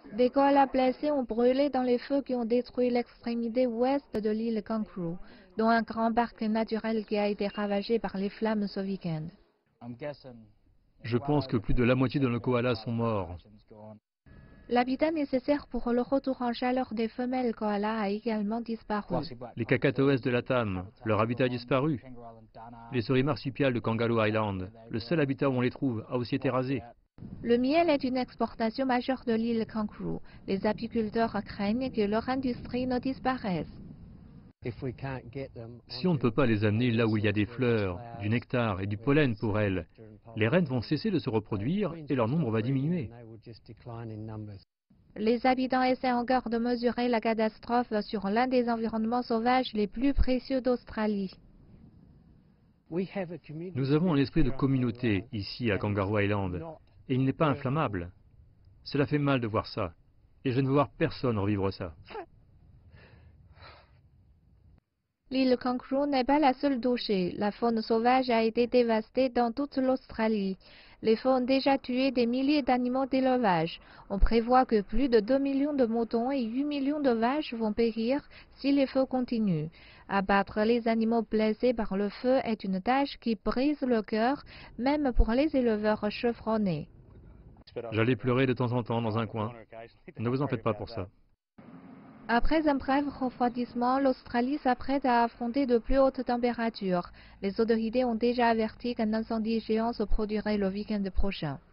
Des koalas blessés ont brûlé dans les feux qui ont détruit l'extrémité ouest de l'île Kangaroo, dont un grand parc naturel qui a été ravagé par les flammes ce week-end. Je pense que plus de la moitié de nos koalas sont morts. L'habitat nécessaire pour le retour en chaleur des femelles koalas a également disparu. Les cacatoès de Latam, leur habitat a disparu. Les souris marsupiales de Kangaroo Island, le seul habitat où on les trouve, a aussi été rasé. Le miel est une exportation majeure de l'île Kangaroo. Les apiculteurs craignent que leur industrie ne disparaisse. Si on ne peut pas les amener là où il y a des fleurs, du nectar et du pollen pour elles, les reines vont cesser de se reproduire et leur nombre va diminuer. Les habitants essaient encore de mesurer la catastrophe sur l'un des environnements sauvages les plus précieux d'Australie. Nous avons un esprit de communauté ici à Kangaroo Island, et il n'est pas inflammable. Cela fait mal de voir ça, et je ne veux voir personne revivre ça. L'île Kangaroo n'est pas la seule touchée. La faune sauvage a été dévastée dans toute l'Australie. Les feux ont déjà tué des milliers d'animaux d'élevage. On prévoit que plus de 2 millions de moutons et 8 millions de vaches vont périr si les feux continuent. Abattre les animaux blessés par le feu est une tâche qui brise le cœur, même pour les éleveurs chevronnés. J'allais pleurer de temps en temps dans un coin. Ne vous en faites pas pour ça. Après un bref refroidissement, l'Australie s'apprête à affronter de plus hautes températures. Les autorités ont déjà averti qu'un incendie géant se produirait le week-end prochain.